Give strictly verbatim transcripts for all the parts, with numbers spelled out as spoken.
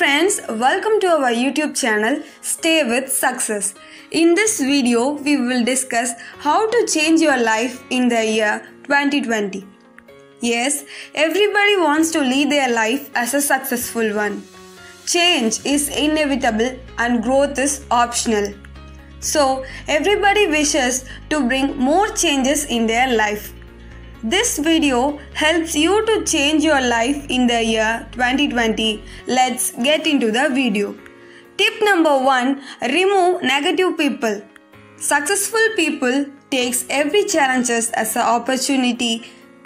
friends, welcome to our YouTube channel Stay with Success. In this video, we will discuss how to change your life in the year twenty twenty. Yes, everybody wants to lead their life as a successful one. Change is inevitable and growth is optional. So, everybody wishes to bring more changes in their life. This video helps you to change your life in the year twenty twenty. Let's get into the video. Tip number one, remove negative people. Successful people takes every challenges as an opportunity.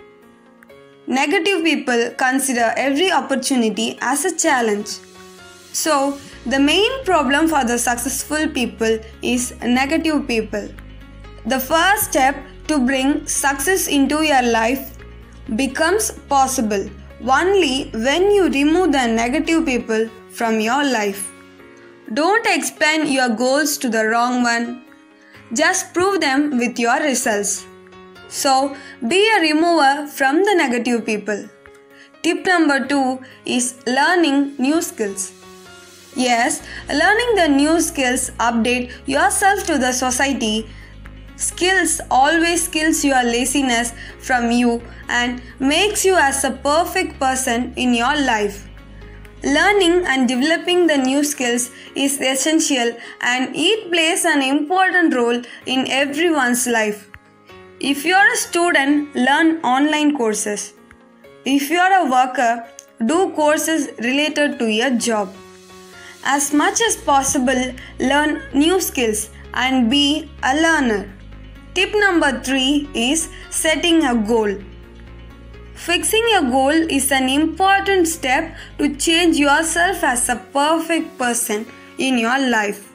Negative people consider every opportunity as a challenge. So, the main problem for the successful people is negative people. The first step to bring success into your life becomes possible only when you remove the negative people from your life. Don't explain your goals to the wrong one. Just prove them with your results. So, be a remover from the negative people. Tip number two is learning new skills. Yes, learning the new skills update yourself to the society. Skills always kills your laziness from you and makes you as a perfect person in your life. Learning and developing the new skills is essential and it plays an important role in everyone's life. If you are a student, learn online courses. If you are a worker, do courses related to your job. As much as possible, learn new skills and be a learner. Tip number three is setting a goal. Fixing a goal is an important step to change yourself as a perfect person in your life.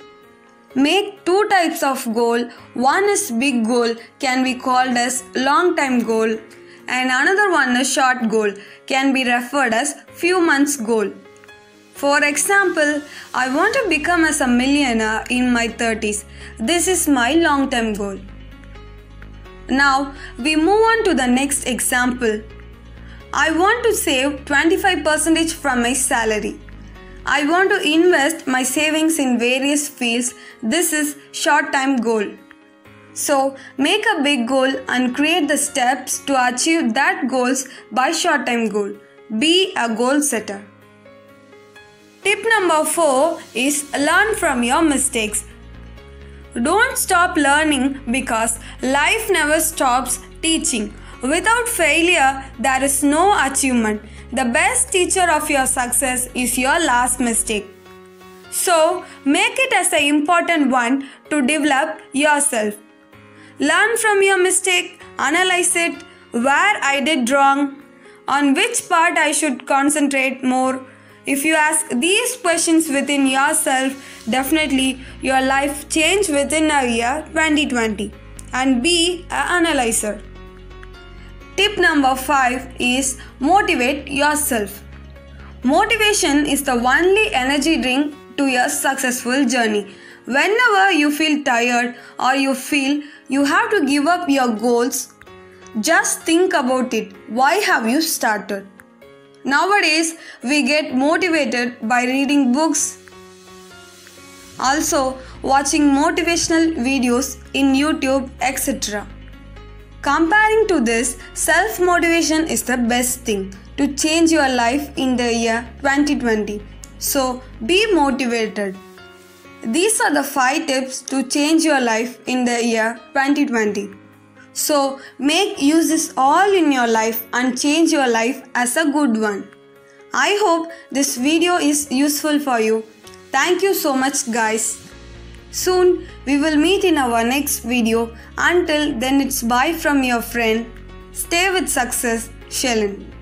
Make two types of goal. One is big goal, can be called as long time goal, and another one is short goal, can be referred as few months goal. For example, I want to become as a millionaire in my thirties. This is my long term goal. Now, we move on to the next example. I want to save twenty-five percent from my salary. I want to invest my savings in various fields. This is short-term goal. So, make a big goal and create the steps to achieve that goals by short-term goal. Be a goal setter. Tip number four is learn from your mistakes. Don't stop learning because life never stops teaching. Without failure, there is no achievement. The best teacher of your success is your last mistake. So, make it as an important one to develop yourself. Learn from your mistake, analyze it, where I did wrong, on which part I should concentrate more. If you ask these questions within yourself, definitely your life change within a year twenty twenty and be an analyzer. Tip number five is motivate yourself. Motivation is the only energy drink to your successful journey. Whenever you feel tired or you feel you have to give up your goals, just think about it. Why have you started? Nowadays, we get motivated by reading books, also watching motivational videos in YouTube, et cetera. Comparing to this, self-motivation is the best thing to change your life in the year twenty twenty. So, be motivated. These are the five tips to change your life in the year twenty twenty. So, make use this all in your life and change your life as a good one. I hope this video is useful for you. Thank you so much, guys. Soon, we will meet in our next video. Until then, it's bye from your friend. Stay with success, Shellen.